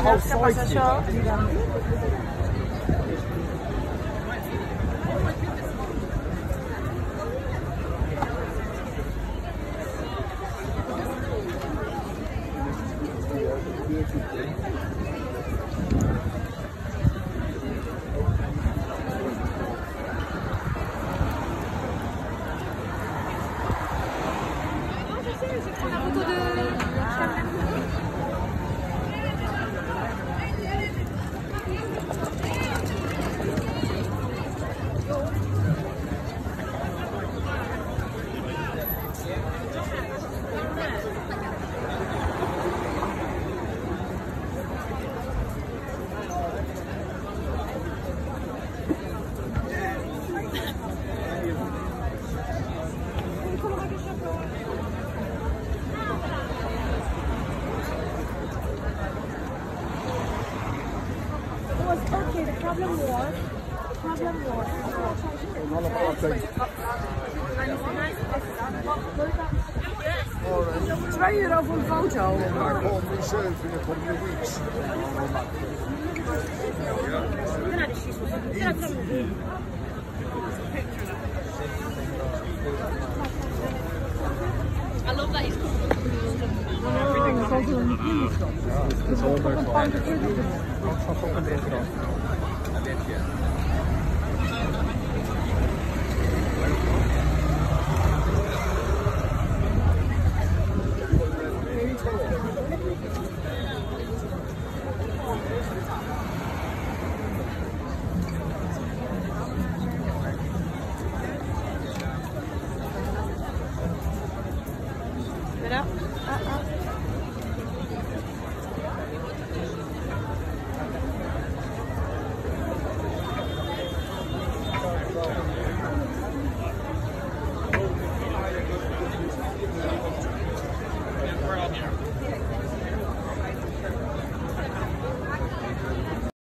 Saps què passa això? Una foto de... Okay, the problem was... €2 voor een foto. I called myself in a couple of weeks. I love that he's It's all about fine. Voilà.